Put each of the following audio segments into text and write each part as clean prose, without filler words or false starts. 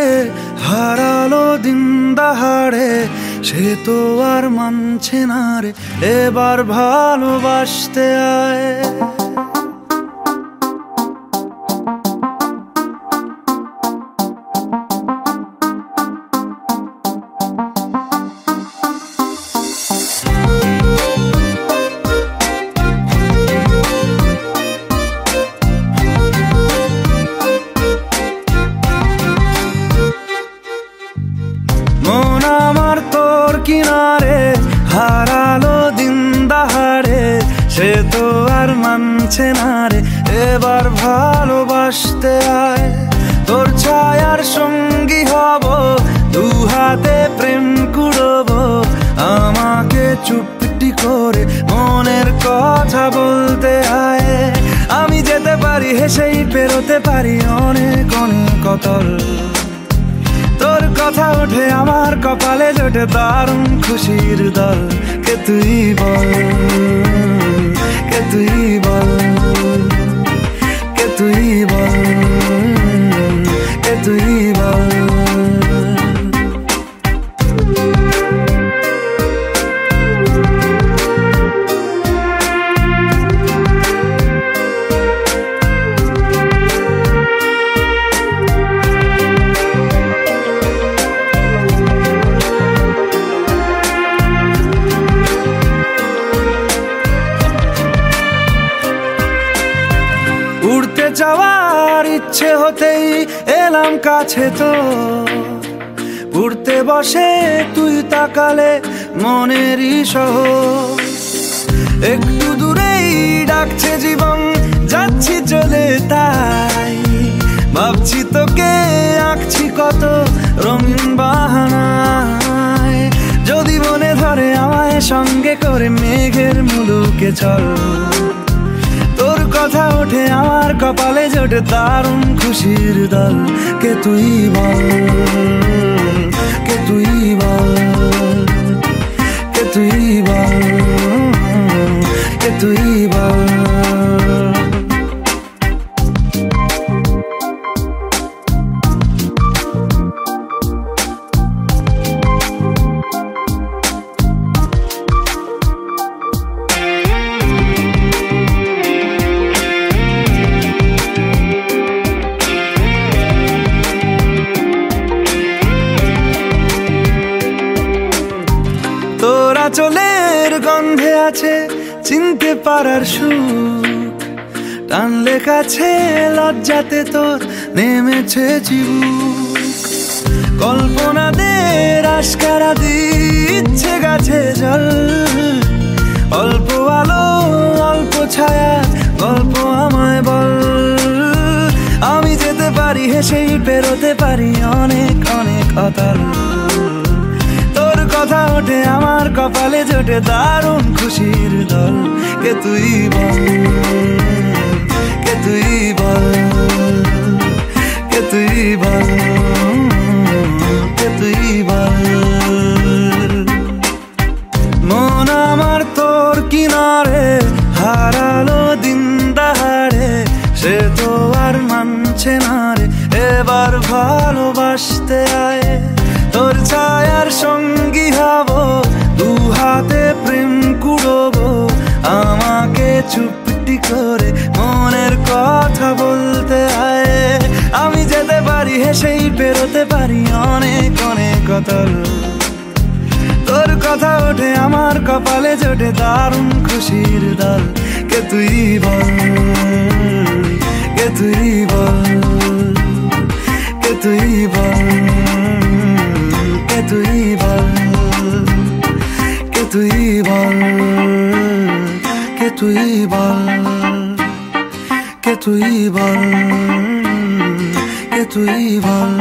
রে হারালো দিন দাহাড়ে, সে তো আর মানছে না রে, এবার ভালোবাসতে আয়। মন আমার তোর কিনারে হারালো দিন দাহাড়ে, সে তো আর মানছে না রে, এবার ভালোবাসতে আয়। তোর ছায়ার সঙ্গী হব, দু হাতে প্রেম কুড়বো, আমাকে চুপটি করে মনের কথা বলতে আয়। আমি যেতে পারি হেসেই পেরোতে পারি অনেক অনেক অতল, তোর কথা ওঠে আমার কপালে জোটে দারুণ খুশির দল। কে তুই বল, কে তুই বল, কে তুই বল, কে তুই বল। উড়তে যাওয়ার ইচ্ছে হতেই এলাম কাছে তো, উড়তে বসে তুই তাকালে মনেরই শহর। একটু দূরেই ডাকছে জীবন, যাচ্ছি চলে তাই ভাবছি তোকে আঁকছি কত রঙিন বাহানায়। যদি মনে ধরে আমায় সঙ্গে করে মেঘের মুলুকে চল, তোর কথা ওঠে আমার কপালে জোটে দারুণ খুশির দল। কে তুই বল, কে তুই বল, কে তুই বল, কে তুই বল। তোরা চলের গন্ধে আছে চিনতে পারার সুখ, টানলে কাছে লজ্জাতে তোর নেমেছে চিবুক। কল্পনাদের আশকারা দিচ্ছে গাছে জল, অল্প আলো অল্প ছায়া গল্প আমায় বল। আমি যেতে পারি হেসেই পেরোতে পারি অনেক অনেক অতল, তোর কথা ওঠে আমার কপালে জোটে দারুণ খুশির দল। কে তুই বল, কে তুই বল, কে তুই বল, কে তুই বল। মন আমার তোর কিনারে হারালো দিন দাহাড়ে, সে তো আর মানছে না রে, এবার ভালোবাসতে আয়। তোর ছায়ার সঙ্গী হব, দু হাতে প্রেম কুড়বো, আমাকে চুপটি করে মনের কথা বলতে আয়। আমি যেতে পারি হেসেই পেরোতে পারি অনেক অনেক অতল, তোর কথা ওঠে আমার কপালে জোটে দারুণ খুশির দল। কে তুই বল, কে তুই বল, কে তুই বল, কে তুই বল, কে তুই বল, কে তুই বল, কে তুই বল, কে তুই বল।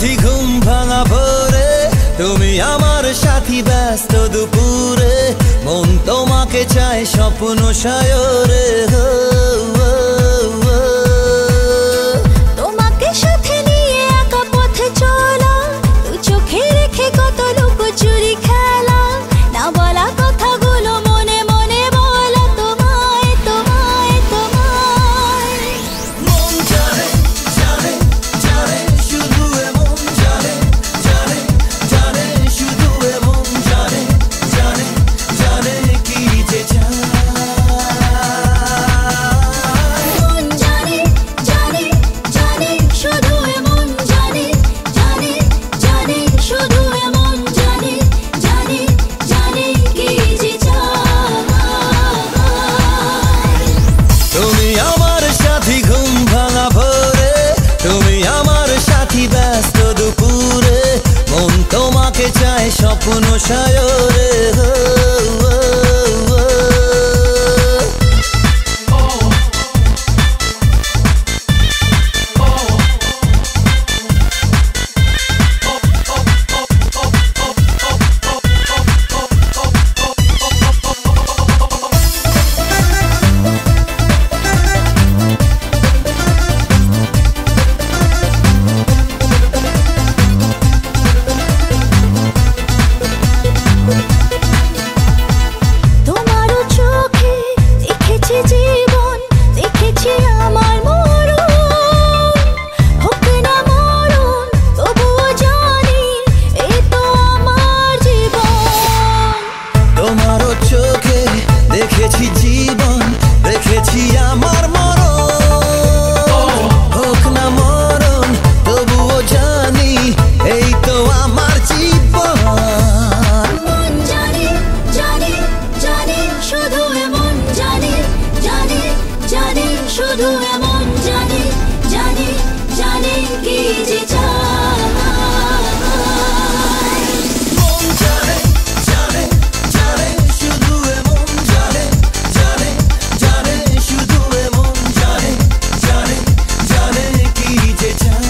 সাথী ঘুম ভাঙা ভোরে, তুমি আমার সাথী ব্যস্ত দুপুরে, মন তোমাকে চায় স্বপ্ন সায়রে। তোমাকে সাথে নিয়ে একা পথে চলা, দু চোখে রেখে কত লুকোচুরি খেলা, না বলা কথাগুলো মনে মনে বলা তোমায় তোমায় তোমায়। মন জানে জানে জানে শুধু এমন জানে জানে জানে শুধু এমন জানে জানে জানে কি যে চায়। মন জানে জানে জানে শুধু এমন জানে জানে জানে শুধু এমন জানে জানে জানে কি যে চায়। তুমি আমার সাথী ঘুম ভাঙা ভোরে, তুমি আমার সাথী ব্যস্ত দুপুরে, মন তোমাকে চায় স্বপ্ন সায়রে। তোমারও চোখে দেখেছি জীবন, দেখেছি আমার মরণ, হোক না মরণ তবুও জানি এই তো আমার জীবন। তোমারও চোখে দেখেছি জীবন, দেখেছি আমার মরণ, হোক না মরণ তবুও জানি এই তো আমার জীবন। মন জানে জানে জানে শুধু এমন জানে জানে জানে শুধু এমন জানে জানে জানে কি যে চায়। মন জানে জানে জানে শুধু এমন জানে জানে জানে শুধু এমন জানে জানে জানে কি যে চায়।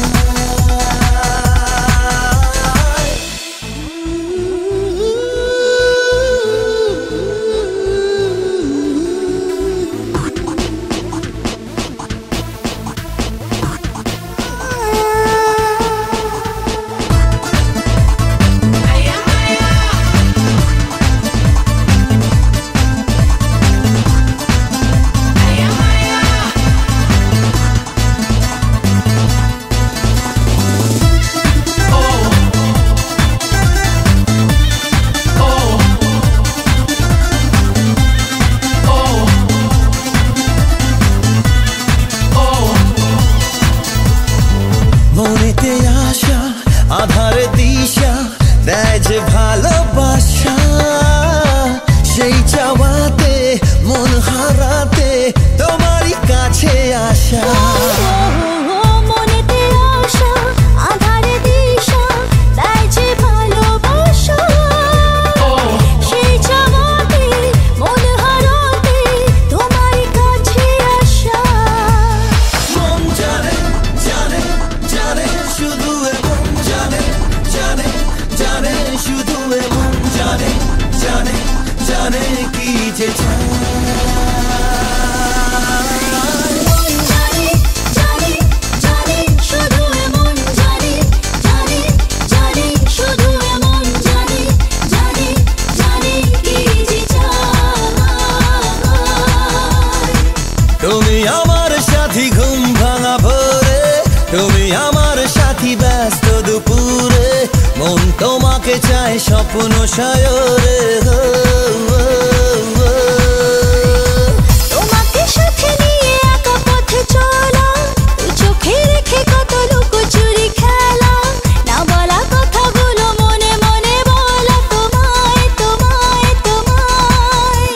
মনেতে আশা আধারে দিশা দেয় যে ভালোবাসা, সেই চাওয়াতে মন হারাতে তোমারই কাছে আসা। মনেতে আশা আধারে দিশা দেয় যে ভালোবাসা, সেই চাওয়াতে মন হারাতে তোমারই কাছে আসা। মন জানে জানে জানে শুধু এমন জানে জানে জানে শুধু এমন জানে জানে জানে কি যে চায়। মন জানে জানে জানে শুধু এমন জানে জানে জানে শুধু এমন জানে জানে জানে কি যে চায়। তুমি আমার সাথী ঘুম ভাঙা ভোরে, তুমি আমার সাথী ব্যস্ত দুপুরে, মন তোমাকে চায় স্বপ্ন সায়রে। তোমাকে সাথে নিয়ে একা পথে চলা, দু চোখে রেখে কত লুকোচুরি খেলা, না বলা কথাগুলো মনে মনে বলা তোমায় তোমায় তোমায়।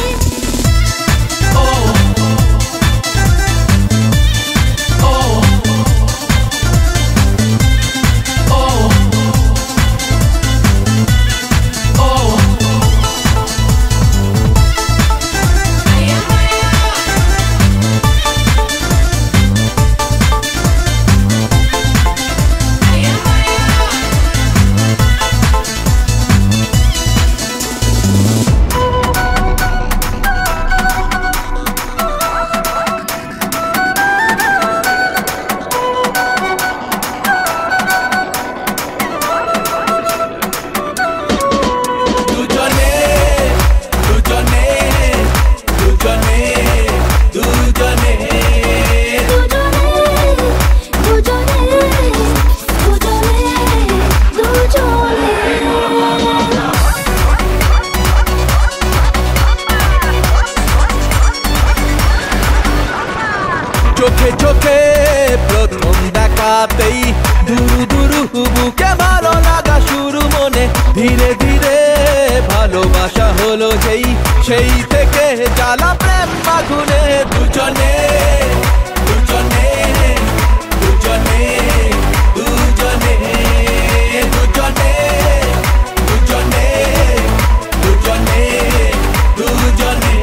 চোখে প্রথম দেখাতেই দুরু দুরু বুকে ভালো লাগা শুরু মনে ধীরে ধীরে ভালোবাসা হলো যেই সেই থেকে জ্বালা প্রেম আগুনে দুজনে দুজনে দুজনে দুজনে দুজনে দুজনে দুজনে দুজনে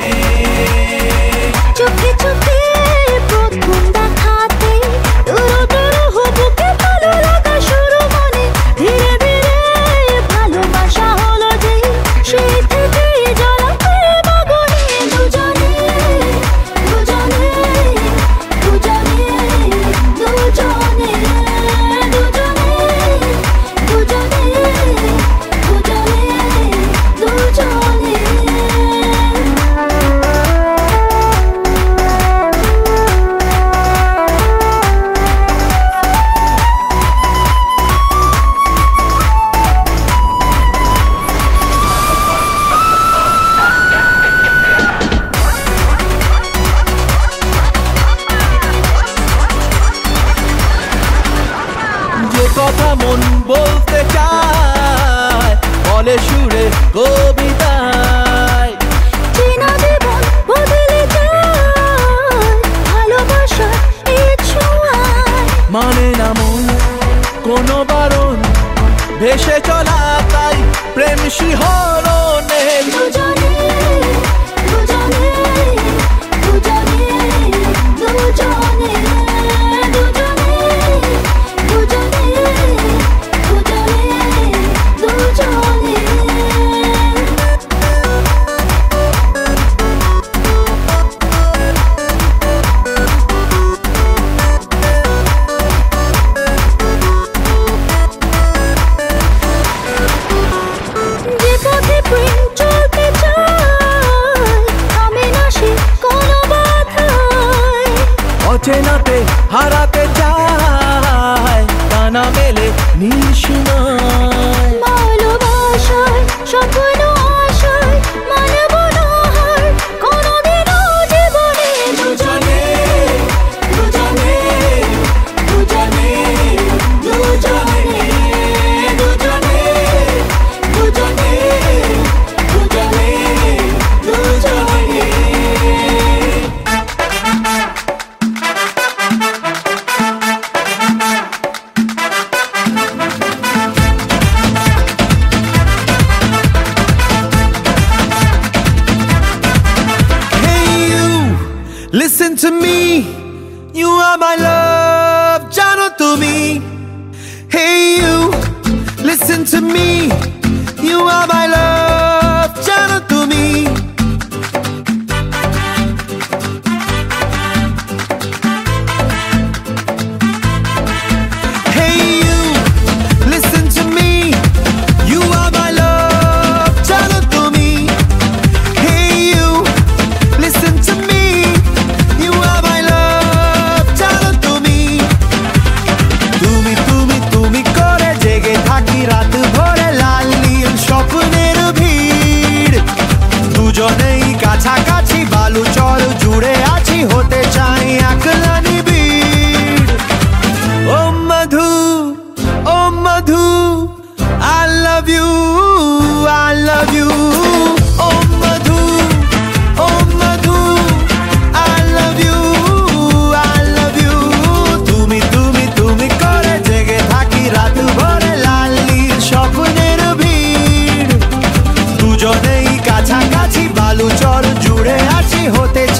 চোখে চোখে প্রথম দেখাতে দুরু দুরু বুকে ভালো লাগা শুরু মনে ধীরে ধীরে ভালোবাসা হলো যে সেই থেকে জ্বালা প্রেম আগুনে দুজনে দুজনে দুজনে দুজনে দুজনে দুজনে দুজনে যে কথা মন বলতে চায় বলে সুরে কবিতায় চেনা জীবন বদলে যায় ভালোবাসার এই ছোঁয়ায় মানে না মন কোনো বারণ ভেসে চলা তাই প্রেম শিহরণে দুজনে দুজনে দুজনে দুজনে দুজনে দুজনে দুজনে যে পথে প্রেম চলতে চায় থামে না সে কোনো বাধায় অচেনাতে হারাতে চায় কানা মেলে নিশিমায় ভালোবাসায় স্বপ্ন আশায় মানব না হার কোনোদিনও জীবনে দুজনে দুজনে দুজনে দুজনে দুজনে দুজনে দুজনে দুজনে Listen to me, you are my love, jano tumi. Hey you, listen to me, you are my love, jano tumi. Hey you, listen to me, you are my love, jano tumi. Hey you, listen to me. You are my love, জানো তুমি তুমি তুমি তুমি করে জেগে থাকি রাত ভরে লাল নীল স্বপ্নের ভিড় দুজনেই কাছাকাছি বালু চর জুড়ে আছি হতে চাই একলা নিবিড় ও মধু I love you I love you O Madhu I love you I love you তুমি তুমি তুমি করে জেগে থাকি রাত ভরে লাল নীল স্বপ্নের ভিড় দুজনেই কাছাকাছি বালু চর জুড়ে আছি হতে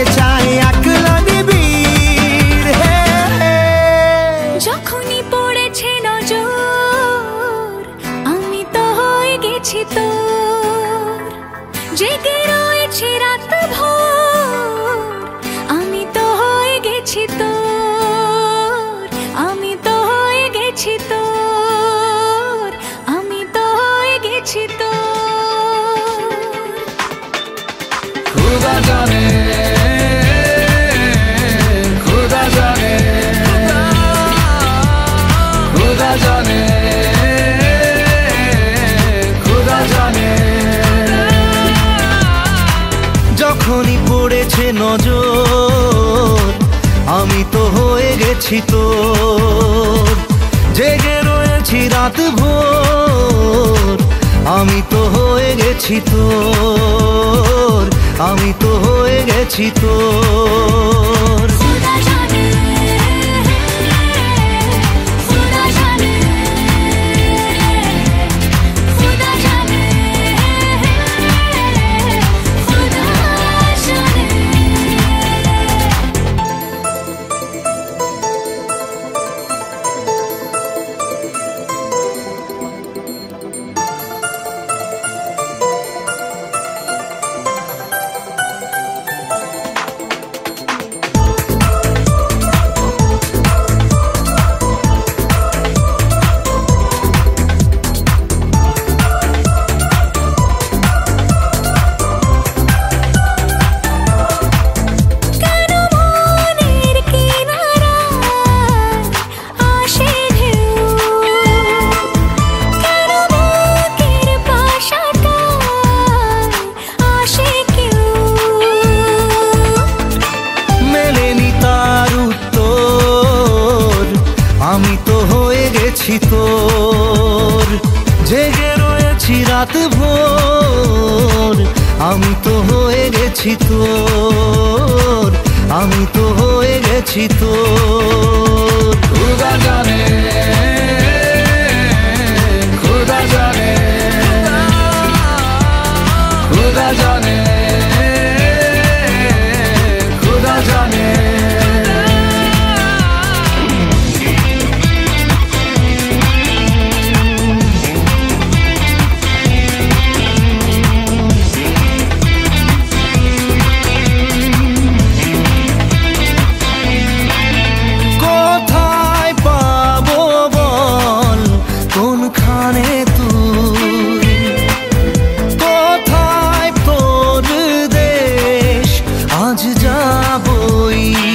চাই একলা নিবিড়। যখনই পড়েছে নজর আমি তো হয়ে গেছি তোর, জেগে রয়েছি রাত ভোর আমি তো হয়ে গেছি তোর, আমি তো হয়ে গেছি তোর, আমি তো হয়ে গেছি তোর। খুদা জানে, খুদা জানে, খুদা জানে, খুদা জানে। যখনই পড়েছে নজর আমি তো হয়ে গেছি তোর, জেগে রয়েছি রাত ভোর আমি তো হয়ে গেছি তোর, আমি তো হয়ে গেছি তোর। খুদা জানে, খুদা জানে, খুদা জানে, খুদা জানে। আমি তো হয়ে গেছি তোর, জেগে রয়েছি রাত ভোর আমি তো হয়ে গেছি তোর, আমি তো হয়ে গেছি তোর। খুদা জানে, খুদা জানে, খুদা জানে, খুদা জানে। আজ যাবই